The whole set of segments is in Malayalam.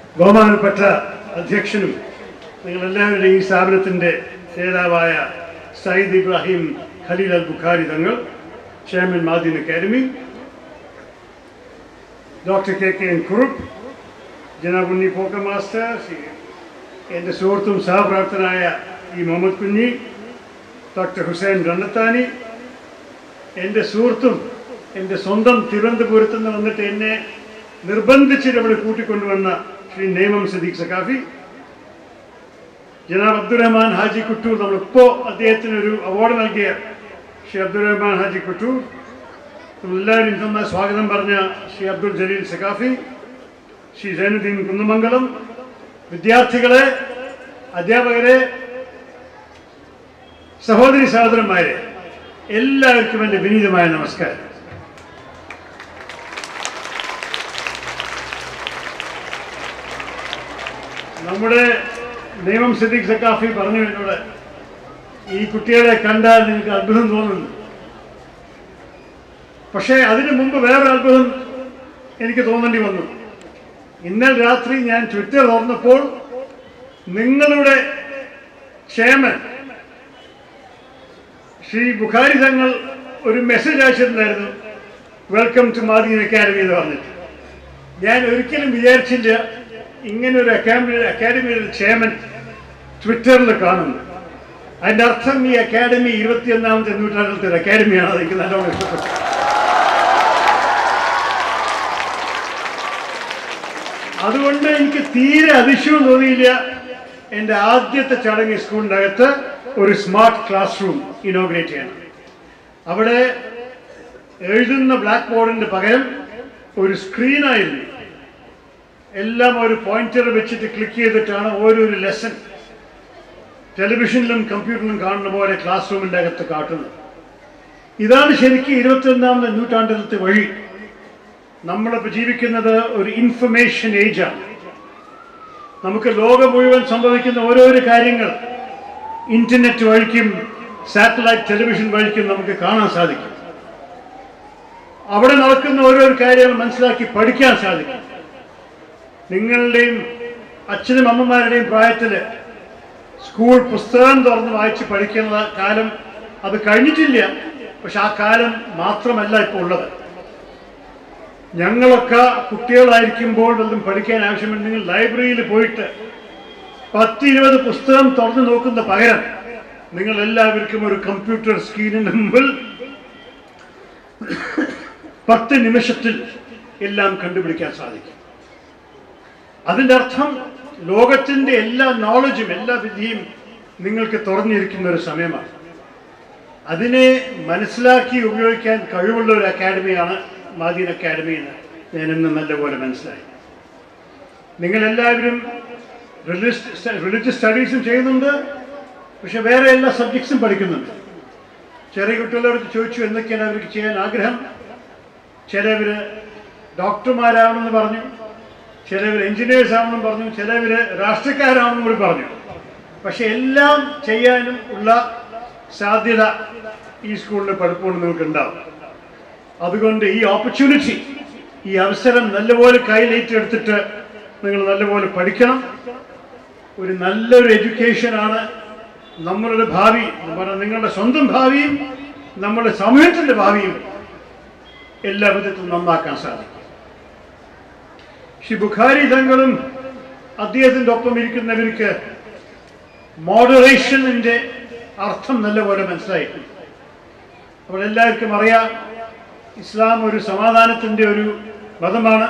ബഹുമാനപ്പെട്ട അധ്യക്ഷനും നിങ്ങളെല്ലാവരുടെയും ഈ സ്ഥാപനത്തിൻ്റെ നേതാവായ Sayyid Ibrahim Khaleel Al Bukhari Thangal, chairman Madeen academy, doctor K N Kurup, ജനാബ് ഉണ്ണി പോക്ക മാസ്റ്റർ, എൻ്റെ സുഹൃത്തും സഹപ്രവർത്തനായ ഈ മുഹമ്മദ് കുഞ്ഞി, ഡോക്ടർ ഹുസൈൻ റണ്ണത്താനി, എൻ്റെ സുഹൃത്തും എൻ്റെ സ്വന്തം തിരുവനന്തപുരത്ത് നിന്ന് വന്നിട്ട് എന്നെ നിർബന്ധിച്ച് അവിടെ കൂട്ടിക്കൊണ്ടുവന്ന ശ്രീ നെയ്മം സദീഖ് സഖാഫി, ജനാബ് അബ്ദുറഹ്മാൻ ഹാജി കുട്ടൂർ, നമ്മളിപ്പോൾ അദ്ദേഹത്തിനൊരു അവാർഡ് നൽകിയ ശ്രീ അബ്ദുറഹ്മാൻ ഹാജി കുട്ടൂർ, നമ്മളെല്ലാവരും തന്ന സ്വാഗതം പറഞ്ഞ ശ്രീ അബ്ദുൽ ജലീൽ സഖാഫി, ശ്രീ സൈനുദ്ദീൻ കുന്നമംഗലം, വിദ്യാർത്ഥികളെ, അധ്യാപകരെ, സഹോദരി സഹോദരന്മാരെ, എല്ലാവർക്കും എൻ്റെ വിനീതമായ നമസ്കാരം. നമ്മുടെ നെയ്മം സദീഖ് സഖാഫി പറഞ്ഞു എന്നോട്, ഈ കുട്ടികളെ കണ്ടാൽ എനിക്ക് അത്ഭുതം തോന്നുന്നു. പക്ഷേ അതിനു മുമ്പ് വേറെ അത്ഭുതം എനിക്ക് തോന്നേണ്ടി വന്നു. ഇന്നലെ രാത്രി ഞാൻ ട്വിറ്റർ തുറന്നപ്പോൾ നിങ്ങളുടെ ചെയർമാൻ ശ്രീ ബുഖാരി തങ്ങൾ ഒരു മെസ്സേജ് അയച്ചിട്ടുണ്ടായിരുന്നു, വെൽക്കം ടു മാദീൻ അക്കാദമി എന്ന് പറഞ്ഞിട്ട്. ഞാൻ ഒരിക്കലും വിചാരിച്ചില്ല ഇങ്ങനെ ഒരു അക്കാദമിയുടെ ചെയർമാൻ ട്വിറ്ററിൽ കാണുന്നു. അതിൻ്റെ അർത്ഥം ഈ അക്കാദമി 21ാമത്തെ നൂറ്റാണ്ടിലത്തെ ഒരു അക്കാദമിയാണ്. അതെനിക്ക് നല്ലോണം ഇഷ്ടപ്പെട്ടു. അതുകൊണ്ട് എനിക്ക് തീരെ അതിശയം തോന്നിയില്ല എൻ്റെ ആദ്യത്തെ ചടങ്ങ് സ്കൂളിൻ്റെ അകത്ത് ഒരു സ്മാർട്ട് ക്ലാസ് റൂം ഇനോഗ്രേറ്റ് ചെയ്യണം. അവിടെ എഴുതുന്ന ബ്ലാക്ക് ബോർഡിൻ്റെ പകരം ഒരു സ്ക്രീനായിരുന്നു. എല്ലാം ഒരു പോയിന്റർ വെച്ചിട്ട് ക്ലിക്ക് ചെയ്തിട്ടാണ് ഓരോരു ലെസൺ ടെലിവിഷനിലും കമ്പ്യൂട്ടറിലും കാണുന്ന പോലെ ക്ലാസ് റൂമിൻ്റെ അകത്ത് കാട്ടുന്നത്. ഇതാണ് ശരിക്കും 21ാമത്തെ നൂറ്റാണ്ടിലത്തെ വഴി. നമ്മളിപ്പോൾ ജീവിക്കുന്നത് ഒരു ഇൻഫർമേഷൻ ഏജാണ്. നമുക്ക് ലോകം മുഴുവൻ സംഭവിക്കുന്ന ഓരോരോ കാര്യങ്ങൾ ഇന്റർനെറ്റ് വഴിക്കും സാറ്റലൈറ്റ് ടെലിവിഷൻ വഴിക്കും നമുക്ക് കാണാൻ സാധിക്കും. അവിടെ നടക്കുന്ന ഓരോരോ കാര്യങ്ങൾ മനസ്സിലാക്കി പഠിക്കാൻ സാധിക്കും. നിങ്ങളുടെയും അച്ഛനും അമ്മമാരുടെയും പ്രായത്തിൽ സ്കൂൾ പുസ്തകം തുറന്ന് വായിച്ച് പഠിക്കുന്ന കാലം അത് കഴിഞ്ഞിട്ടില്ല. പക്ഷെ ആ കാലം മാത്രമല്ല ഇപ്പോൾ ഉള്ളത്. ഞങ്ങളൊക്കെ കുട്ടികളായിരിക്കുമ്പോൾ വല്ലതും പഠിക്കാൻ ആവശ്യമുണ്ടെങ്കിൽ ലൈബ്രറിയിൽ പോയിട്ട് 10-20 പുസ്തകം തുറന്നു നോക്കുന്ന പകരം നിങ്ങൾ എല്ലാവർക്കും ഒരു കമ്പ്യൂട്ടർ സ്ക്രീനിന് മുമ്പിൽ 10 നിമിഷത്തിൽ എല്ലാം കണ്ടുപിടിക്കാൻ സാധിക്കും. അതിൻ്റെ അർത്ഥം ലോകത്തിൻ്റെ എല്ലാ നോളജും എല്ലാ വിദ്യയും നിങ്ങൾക്ക് തുറന്നിരിക്കുന്ന ഒരു സമയമാണ്. അതിനെ മനസ്സിലാക്കി ഉപയോഗിക്കാൻ കഴിവുള്ള ഒരു അക്കാഡമിയാണ് മാദീൻ അക്കാദമി എന്ന് ഞാൻ ഇന്ന് നല്ലപോലെ മനസ്സിലായി. നിങ്ങളെല്ലാവരും റിലീജിയസ് സ്റ്റഡീസും ചെയ്യുന്നുണ്ട്, പക്ഷെ വേറെ എല്ലാ സബ്ജക്ട്സും പഠിക്കുന്നുണ്ട്. ചെറിയ കുട്ടികളോട് ചോദിച്ചു എന്തൊക്കെയാണ് അവർക്ക് ചെയ്യാൻ ആഗ്രഹം. ചിലവർ ഡോക്ടർമാരാവണമെന്ന് പറഞ്ഞു, ചിലവർ എഞ്ചിനീയേഴ്സ് ആവണമെന്ന് പറഞ്ഞു, ചിലവർ രാഷ്ട്രീയക്കാരാവണമെന്ന് കൂടി പറഞ്ഞു. പക്ഷെ എല്ലാം ചെയ്യാനും ഉള്ള സാധ്യത ഈ സ്കൂളിൽ പലപ്പോഴും നിങ്ങൾക്ക് ഉണ്ടാവും. അതുകൊണ്ട് ഈ ഓപ്പർച്യൂണിറ്റി, ഈ അവസരം നല്ലപോലെ കയ്യിലേറ്റെടുത്തിട്ട് നിങ്ങൾ നല്ലപോലെ പഠിക്കണം. ഒരു നല്ലൊരു എഡ്യൂക്കേഷനാണ് നമ്മളുടെ ഭാവി, നിങ്ങളുടെ സ്വന്തം ഭാവിയും നമ്മുടെ സമൂഹത്തിൻ്റെ ഭാവിയും എല്ലാ വിധത്തിലും നന്നാക്കാൻ സാധിക്കും. ശ്രീ ബുഖാരി തങ്ങളും അദ്ദേഹത്തിൻ്റെ ഒപ്പം ഇരിക്കുന്നവർക്ക് മോഡറേഷനിൻ്റെ അർത്ഥം നല്ലപോലെ മനസ്സിലായിട്ടുണ്ട്. അപ്പോൾ എല്ലാവർക്കും അറിയാം, ഇസ്ലാം ഒരു സമാധാനത്തിൻ്റെ ഒരു മതമാണ്.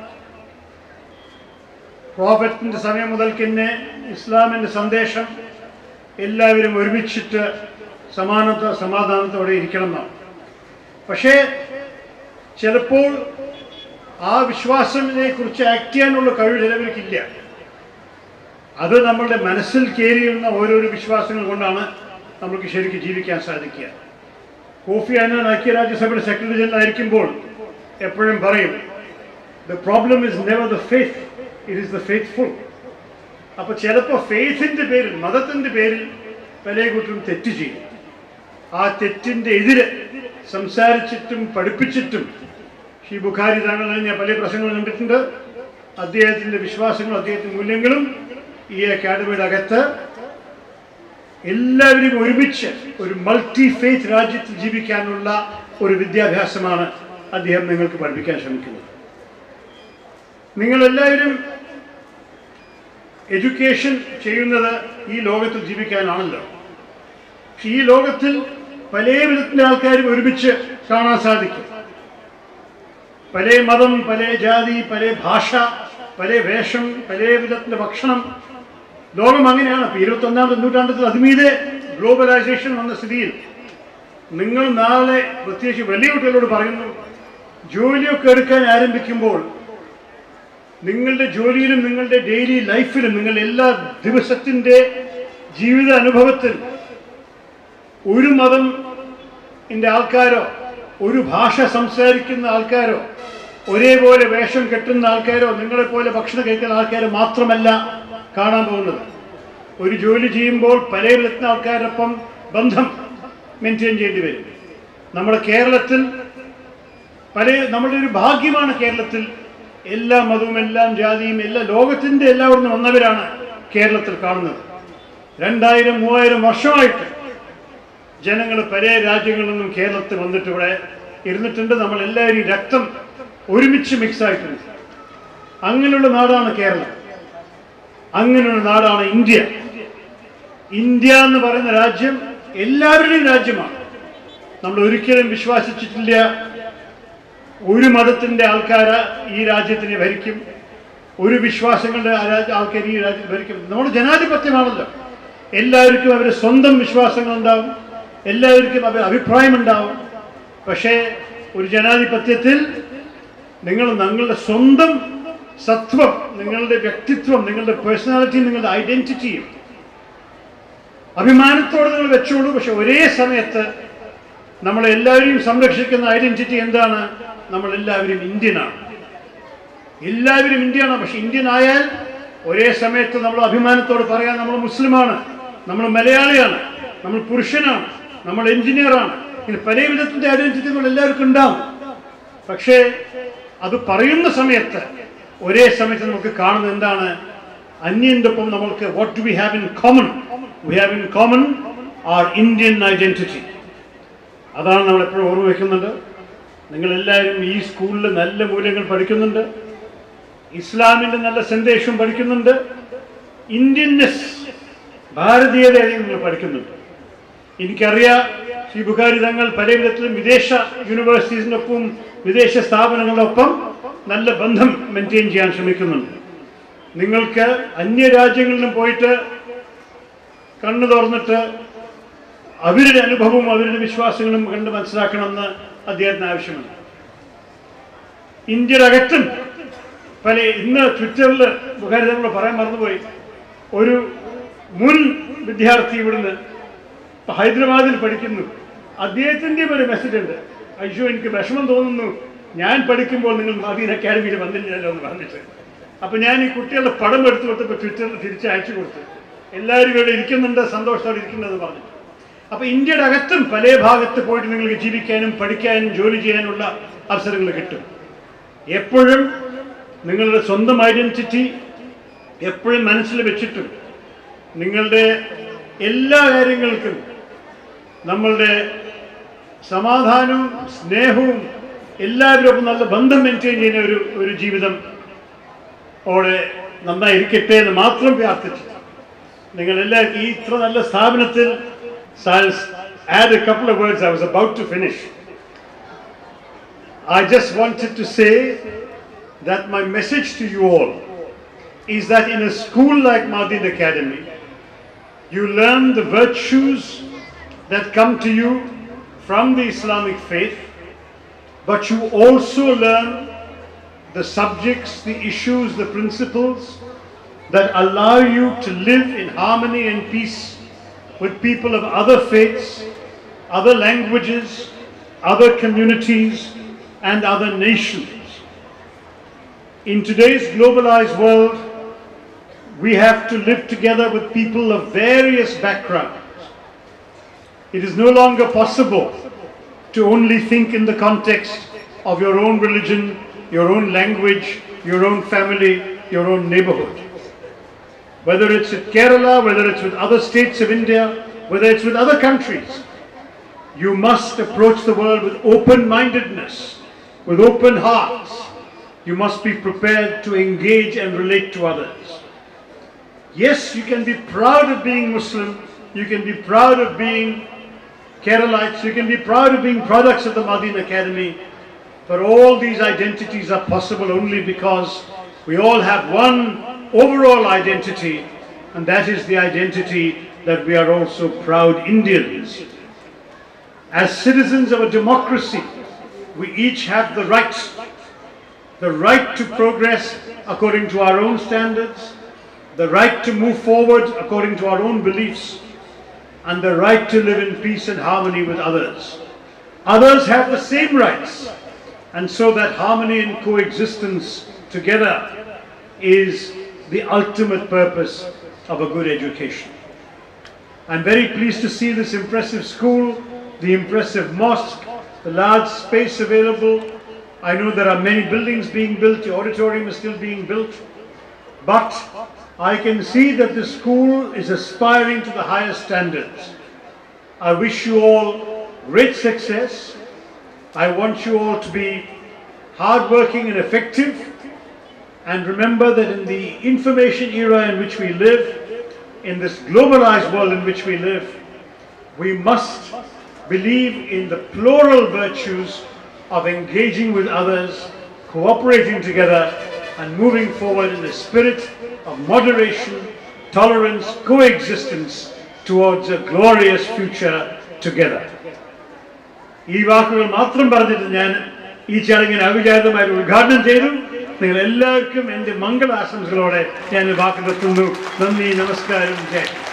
പ്രോഫറ്റിൻ്റെ സമയം മുതൽക്ക് തന്നെ ഇസ്ലാമിൻ്റെ സന്ദേശം എല്ലാവരും ഒരുമിച്ചിട്ട് സമാധാനത്തോടെ ഇരിക്കണം എന്നാണ്. പക്ഷേ ചിലപ്പോൾ ആ വിശ്വാസത്തിനെ കുറിച്ച് ആക്ട് ചെയ്യാനുള്ള കഴിവ് ചിലവർക്കില്ല. അത് നമ്മളുടെ മനസ്സിൽ കയറിയുന്ന ഓരോരോ വിശ്വാസങ്ങൾ കൊണ്ടാണ് നമുക്ക് ശരിക്കും ജീവിക്കാൻ സാധിക്കുക. കോഫി അന്നാൻ ഐക്യരാജ്യസഭയുടെ സെക്രട്ടറി ജനറൽ ആയിരിക്കുമ്പോൾ എപ്പോഴും പറയും, the problem is never the faith, it is the faithful. അപ്പോൾ ചിലപ്പോൾ ഫെയ്ത്തിൻ്റെ പേരിൽ, മതത്തിൻ്റെ പേരിൽ പല കൂട്ടരും തെറ്റ് ചെയ്യും. ആ തെറ്റിൻ്റെ എതിരെ സംസാരിച്ചിട്ടും പഠിപ്പിച്ചിട്ടും ശ്രീ ബുഖാരി താങ്കൾ ഞാൻ പല പ്രസംഗങ്ങൾ കണ്ടിട്ടുണ്ട്. അദ്ദേഹത്തിൻ്റെ വിശ്വാസങ്ങളും അദ്ദേഹത്തിൻ്റെ മൂല്യങ്ങളും ഈ അക്കാഡമിയുടെ അകത്ത് എല്ലാവരും ഒരുമിച്ച് ഒരു മൾട്ടി ഫെയ്ത്ത് രാജ്യത്ത് ജീവിക്കാനുള്ള ഒരു വിദ്യാഭ്യാസമാണ് അദ്ദേഹം നിങ്ങൾക്ക് പഠിപ്പിക്കാൻ ശ്രമിക്കുന്നത്. നിങ്ങളെല്ലാവരും എഡ്യൂക്കേഷൻ ചെയ്യുന്നത് ഈ ലോകത്തിൽ ജീവിക്കാനാണല്ലോ. പക്ഷെ ഈ ലോകത്തിൽ പല വിധത്തിലെ ആൾക്കാരും ഒരുമിച്ച് കാണാൻ സാധിക്കും. പല മതം, പല ജാതി, പല ഭാഷ, പല വേഷം, പല വിധത്തിൻ്റെ ഭക്ഷണം. ലോകം അങ്ങനെയാണ്. ഇപ്പോൾ 21-ാം നൂറ്റാണ്ടത്തിൽ അതുമീതെ ഗ്ലോബലൈസേഷൻ വന്ന സ്ഥിതിയിൽ നിങ്ങൾ നാളെ പ്രത്യേകിച്ച് വലിയ കുട്ടികളോട് പറയുന്നു, ജോലിയൊക്കെ എടുക്കാൻ ആരംഭിക്കുമ്പോൾ നിങ്ങളുടെ ജോലിയിലും നിങ്ങളുടെ ഡെയിലി ലൈഫിലും നിങ്ങളുടെ എല്ലാ ദിവസത്തിൻ്റെ ജീവിത അനുഭവത്തിൽ ഒരു മതത്തിൻ്റെ ആൾക്കാരോ ഒരു ഭാഷ സംസാരിക്കുന്ന ആൾക്കാരോ ഒരേപോലെ വേഷം കെട്ടുന്ന ആൾക്കാരോ നിങ്ങളെപ്പോലെ ഭക്ഷണം കഴിക്കുന്ന ആൾക്കാരോ മാത്രമല്ല കാണാൻ പോകുന്നത്. ഒരു ജോലി ചെയ്യുമ്പോൾ പല വിധത്തിലുള്ള ആൾക്കാരൊപ്പം ബന്ധം മെയിൻറ്റെയിൻ ചെയ്യേണ്ടി വരും. നമ്മുടെ കേരളത്തിൽ നമ്മുടെ ഒരു ഭാഗ്യമാണ്. കേരളത്തിൽ എല്ലാ മതവും എല്ലാ ജാതിയും എല്ലാ ലോകത്തിൻ്റെ എല്ലാവരും വന്നവരാണ് കേരളത്തിൽ കാണുന്നത്. 2000-3000 വർഷമായിട്ട് ജനങ്ങൾ പല രാജ്യങ്ങളിൽ നിന്നും കേരളത്തിൽ വന്നിട്ട് ഇവിടെ ഇരുന്നിട്ടുണ്ട്. നമ്മളെല്ലാവരും രക്തം ഒരുമിച്ച് മിക്സ് ആയിട്ടുണ്ട്. അങ്ങനെയുള്ള നാടാണ് കേരളം. അങ്ങനെയുള്ള നാടാണ് ഇന്ത്യ. ഇന്ത്യ എന്ന് പറയുന്ന രാജ്യം എല്ലാവരുടെയും രാജ്യമാണ്. നമ്മൾ ഒരിക്കലും വിശ്വസിച്ചിട്ടില്ല ഒരു മതത്തിൻ്റെ ആൾക്കാർ ഈ രാജ്യത്തിനെ ഭരിക്കും, ഒരു വിശ്വാസങ്ങളുടെ ആൾക്കാർ ഈ രാജ്യത്തെ ഭരിക്കും. നമ്മുടെ ജനാധിപത്യമാണല്ലോ. എല്ലാവർക്കും അവരുടെ സ്വന്തം വിശ്വാസങ്ങളുണ്ടാവും, എല്ലാവർക്കും അവരുടെ അഭിപ്രായമുണ്ടാവും. പക്ഷേ ഒരു ജനാധിപത്യത്തിൽ നിങ്ങളുടെ സ്വന്തം സത്വം, നിങ്ങളുടെ വ്യക്തിത്വം, നിങ്ങളുടെ പേഴ്സണാലിറ്റി, നിങ്ങളുടെ ഐഡന്റിറ്റിയും അഭിമാനത്തോടെ നിങ്ങൾ വെച്ചോളൂ. പക്ഷെ ഒരേ സമയത്ത് നമ്മളെല്ലാവരെയും സംരക്ഷിക്കുന്ന ഐഡന്റിറ്റി എന്താണ്? നമ്മളെല്ലാവരും ഇന്ത്യനാണ്. എല്ലാവരും ഇന്ത്യയാണ്. പക്ഷെ ഇന്ത്യൻ ആയാൽ ഒരേ സമയത്ത് നമ്മൾ അഭിമാനത്തോട് പറയാൻ നമ്മൾ മുസ്ലിമാണ്, നമ്മൾ മലയാളിയാണ്, നമ്മൾ പുരുഷനാണ്, നമ്മൾ എഞ്ചിനീയറാണ്. ഇങ്ങനെ പല വിധത്തിൻ്റെ ഐഡന്റിറ്റികൾ എല്ലാവർക്കും ഉണ്ടാവും. പക്ഷേ അത് പറയുന്ന സമയത്ത് ഒരേ സമയത്ത് നമുക്ക് കാണുന്നത് എന്താണ്? അന്യൻ്റെ ഒപ്പം നമ്മൾക്ക് what do we have in common? We have in common are Indian identity. അതാണ് നമ്മൾ എപ്പോഴും ഓർമ്മ വയ്ക്കുന്നുണ്ട്. നിങ്ങളെല്ലാവരും ഈ സ്കൂളിൽ നല്ല മൂല്യങ്ങൾ പഠിക്കുന്നുണ്ട്, ഇസ്ലാമിൻ്റെ നല്ല സന്ദേശം പഠിക്കുന്നുണ്ട്, ഇന്ത്യൻനെസ്, ഭാരതീയത നിങ്ങൾ പഠിക്കുന്നുണ്ട്. എനിക്കറിയാം ശ്രീ ബുഖാരി തങ്ങൾ പല വിധത്തിലും വിദേശ യൂണിവേഴ്സിറ്റീസിനൊപ്പം വിദേശ സ്ഥാപനങ്ങളൊപ്പം നല്ല ബന്ധം മെയിൻറ്റെയിൻ ചെയ്യാൻ ശ്രമിക്കുന്നുണ്ട്. നിങ്ങൾക്ക് അന്യരാജ്യങ്ങളിലും പോയിട്ട് കണ്ണു തുറന്നിട്ട് അവരുടെ അനുഭവവും അവരുടെ വിശ്വാസങ്ങളും കണ്ട് മനസ്സിലാക്കണമെന്ന് അദ്ദേഹത്തിന് ആവശ്യമുണ്ട്. ഇന്ത്യയുടെ അകത്തും ഇന്ന് ട്വിറ്ററിൽ ബുഖാരി തങ്ങൾ പറയാൻ മറന്നുപോയി, ഒരു മുൻ വിദ്യാർത്ഥി ഇവിടുന്ന് ഹൈദരാബാദിൽ പഠിക്കുന്നു, അദ്ദേഹത്തിൻ്റെ ഒരു മെസ്സേജ് ഉണ്ട്, അയ്യോ എനിക്ക് വിഷമം തോന്നുന്നു, ഞാൻ പഠിക്കുമ്പോൾ നിങ്ങൾ മദീന അക്കാഡമിയിൽ വന്നില്ലല്ലോ എന്ന് പറഞ്ഞിട്ട്. അപ്പോൾ ഞാൻ ഈ കുട്ടികളുടെ പടം എടുത്തു കൊടുത്തപ്പോൾ ട്വിറ്ററിൽ തിരിച്ച് അയച്ചു കൊടുത്തു, എല്ലാവരും ഇവിടെ ഇരിക്കുന്നുണ്ട്, സന്തോഷത്തോടെ ഇരിക്കുന്നുണ്ടെന്ന് പറഞ്ഞിട്ട്. അപ്പോൾ ഇന്ത്യയുടെ അകത്തും പല ഭാഗത്ത് പോയിട്ട് നിങ്ങൾക്ക് ജീവിക്കാനും പഠിക്കാനും ജോലി ചെയ്യാനുള്ള അവസരങ്ങൾ കിട്ടും. എപ്പോഴും നിങ്ങളുടെ സ്വന്തം ഐഡന്റിറ്റി എപ്പോഴും മനസ്സിൽ വെച്ചിട്ടും നിങ്ങളുടെ എല്ലാ കാര്യങ്ങൾക്കും നമ്മളുടെ സമാധാനവും സ്നേഹവും എല്ലാവരും നല്ല ബന്ധം മെയിൻറ്റെയിൻ ചെയ്യുന്ന ഒരു ജീവിതം ഓടെ നന്നായിരിക്കട്ടെ എന്ന് മാത്രം പ്രാർത്ഥിച്ചു. നിങ്ങളെല്ലാവരും ഈ ഇത്ര നല്ല സ്ഥാപനത്തിൽ I'll add a couple of words. I was about to finish. I just wanted to say that my message to you all is that in a school like Madin Academy, you learn the virtues that come to you from the Islamic faith, but you also learn the subjects, the issues, the principles that allow you to live in harmony and peace with people of other faiths, other languages, other communities, and other nations. In today's globalized world, we have to live together with people of various backgrounds. It is no longer possible to only think in the context of your own religion, your own language, your own family, your own neighborhood. Whether it's with Kerala, whether it's with other states of India, whether it's with other countries, you must approach the world with open-mindedness, with open hearts. You must be prepared to engage and relate to others. Yes, you can be proud of being Muslim, you can be proud of being Keralites, you can be proud of being products of the Madin Academy, but all these identities are possible only because we all have one overall identity, and that is the identity that we are also proud Indians. As citizens of a democracy, we each have the right to progress according to our own standards, the right to move forward according to our own beliefs, and the right to live in peace and harmony with others. Others have the same rights, and so that harmony and coexistence together is the ultimate purpose of a good education. I'm very pleased to see this impressive school, the impressive mosque, the large space available. I know there are many buildings being built, the auditorium is still being built, but I can see that the school is aspiring to the highest standards. I wish you all great success. I want you all to be hardworking and effective. And remember that in the information era in which we live, in this globalized world in which we live, we must believe in the plural virtues of engaging with others, cooperating together, and moving forward in the spirit of moderation, tolerance, coexistence towards a glorious future together. ഈ വാക്കുകൾ മാത്രം പറഞ്ഞിട്ട് ഞാൻ ഈ ചടങ്ങിന് അവിചാരിതമായി ഉദ്ഘാടനം ചെയ്തു. നിങ്ങൾ എല്ലാവർക്കും എൻ്റെ മംഗളാശംസകളോടെ ഞാൻ വാക്ക് നിർത്തുന്നു. നന്ദി, നമസ്കാരം, ജയ്.